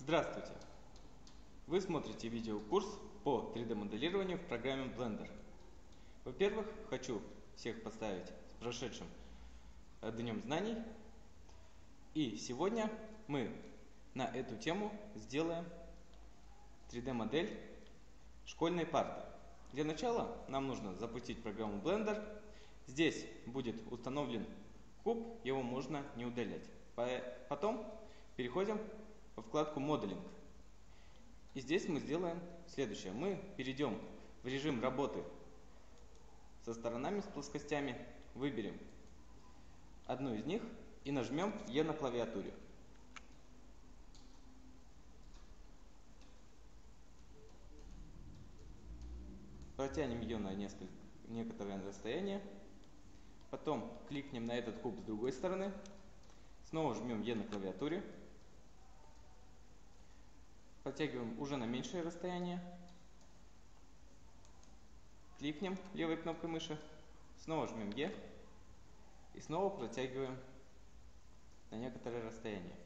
Здравствуйте! Вы смотрите видеокурс по 3D-моделированию в программе Blender. Во-первых, хочу всех поздравить с прошедшим Днем знаний. И сегодня мы на эту тему сделаем 3D-модель школьной парты. Для начала нам нужно запустить программу Blender. Здесь будет установлен куб, его можно не удалять. Потом переходим во вкладку «Моделинг». И здесь мы сделаем следующее. Мы перейдем в режим работы со сторонами, с плоскостями, выберем одну из них и нажмем «Е» на клавиатуре. Протянем ее на некоторое расстояние. Потом кликнем на этот куб с другой стороны. Снова жмем «Е» на клавиатуре. Протягиваем уже на меньшее расстояние. Кликнем левой кнопкой мыши. Снова жмем «Е». И снова протягиваем на некоторое расстояние.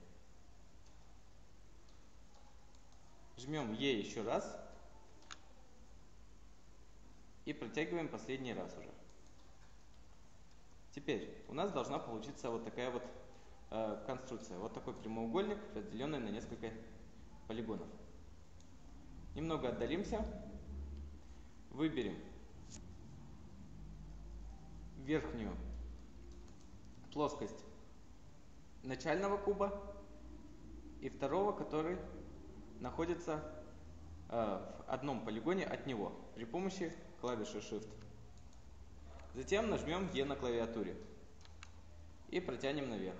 Жмем «Е» еще раз. И протягиваем последний раз уже. Теперь у нас должна получиться вот такая вот конструкция. Вот такой прямоугольник, разделенный на несколько полигонов. Немного отдалимся. Выберем верхнюю плоскость начального куба и второго, который находится в одном полигоне от него при помощи клавиши Shift. Затем нажмем «Е» на клавиатуре и протянем наверх.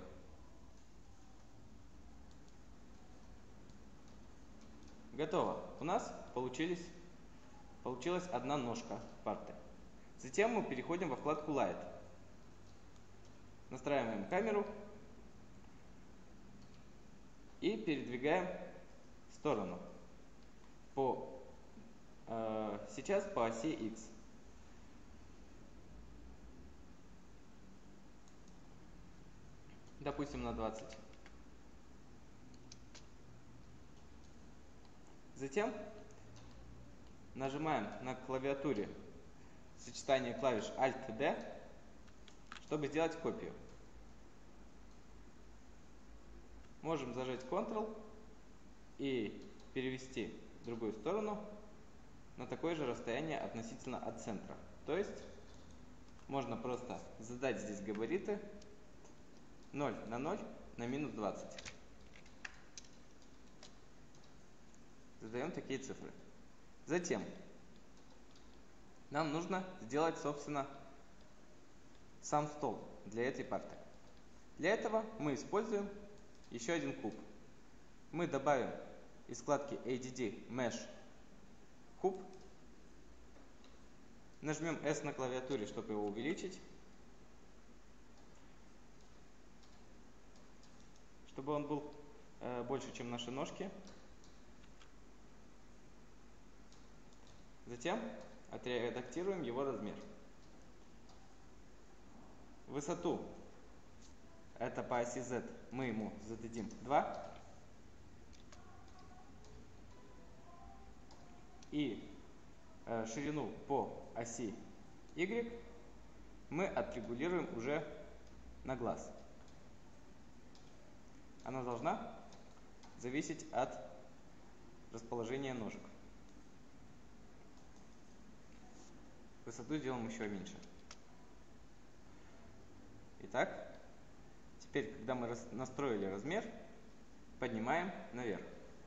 Готово. У нас получилась одна ножка парты. Затем мы переходим во вкладку Light. Настраиваем камеру и передвигаем в сторону. Сейчас по оси X. Допустим, на 20. Затем нажимаем на клавиатуре сочетание клавиш Alt-D, чтобы сделать копию. Можем зажать Ctrl и перевести в другую сторону на такое же расстояние относительно от центра. То есть можно просто задать здесь габариты 0 на 0 на минус 20. Задаем такие цифры. Затем нам нужно сделать, собственно, сам стол для этой парты. Для этого мы используем еще один куб. Мы добавим из вкладки ADD Mesh куб. Нажмем S на клавиатуре, чтобы его увеличить. Чтобы он был больше, чем наши ножки. Затем отредактируем его размер. Высоту, это по оси Z, мы ему зададим 2. И ширину по оси Y мы отрегулируем уже на глаз. Она должна зависеть от расположения ножек. Высоту сделаем еще меньше. Итак, теперь, когда мы настроили размер, поднимаем наверх.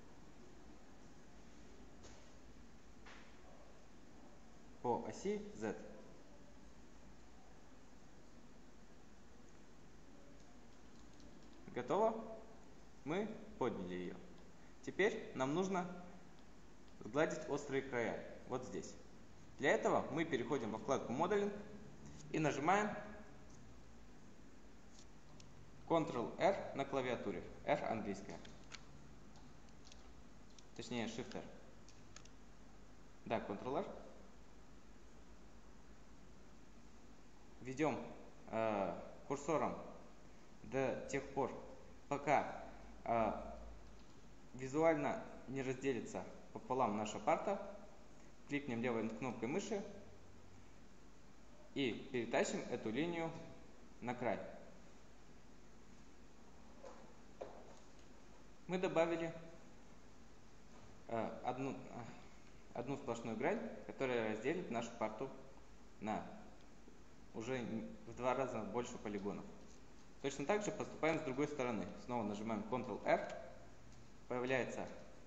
По оси Z. Готово? Мы подняли ее. Теперь нам нужно сгладить острые края. Вот здесь. Для этого мы переходим во вкладку Modeling и нажимаем Ctrl-R на клавиатуре. R английская. Точнее, Shift-R. Да, Ctrl-R. Ведем курсором до тех пор, пока визуально не разделится пополам наша парта, кликнем левой кнопкой мыши и перетащим эту линию на край. Мы добавили одну сплошную грань, которая разделит нашу парту на уже в 2 раза больше полигонов. Точно так же поступаем с другой стороны. Снова нажимаем Ctrl-R, появляется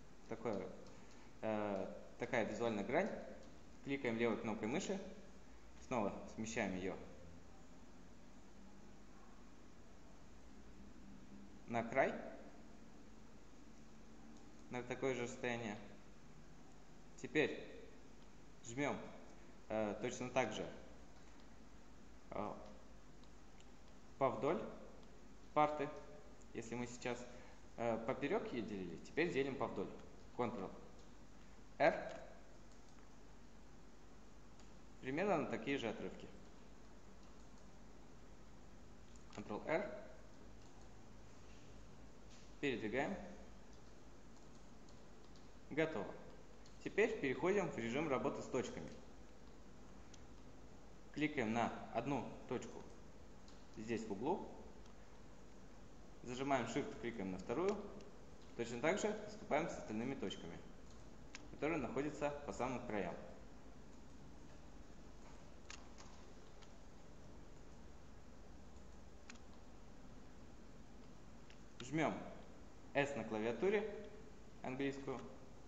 такая визуальная грань, кликаем левой кнопкой мыши, снова смещаем ее на край, на такое же расстояние. Теперь жмем точно так же повдоль парты. Если мы сейчас поперек ее делили, теперь делим повдоль. Ctrl-R. Примерно на такие же отрывки. Ctrl-R. Передвигаем. Готово. Теперь переходим в режим работы с точками. Кликаем на одну точку здесь в углу. Зажимаем Shift, кликаем на вторую. Точно так же поступаем с остальными точками, которые находятся по самым краям. Жмем S на клавиатуре, английскую.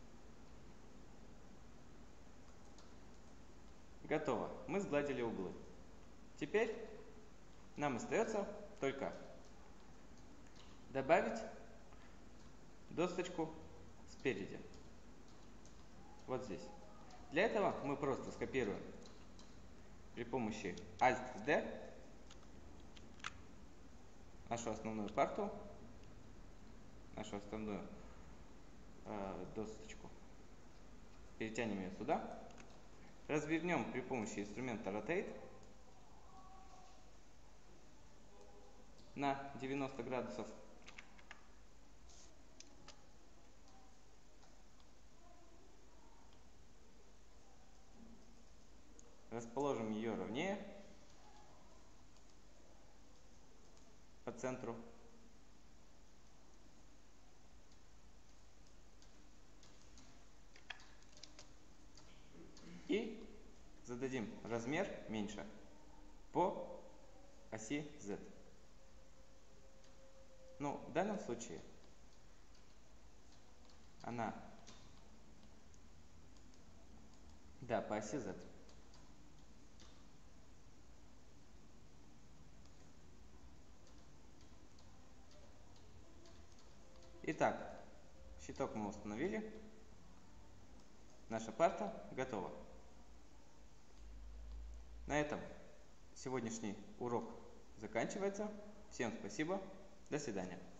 Готово. Мы сгладили углы. Теперь нам остается только добавить досточку спереди. Вот здесь. Для этого мы просто скопируем при помощи Alt-D нашу основную парту, нашу основную досточку. Перетянем ее сюда. Развернем при помощи инструмента Rotate на 90 градусов. Расположим ее ровнее по центру. И зададим размер меньше по оси Z. Ну, в данном случае она, да, по оси Z. Итак, щиток мы установили. Наша парта готова. На этом сегодняшний урок заканчивается. Всем спасибо. До свидания.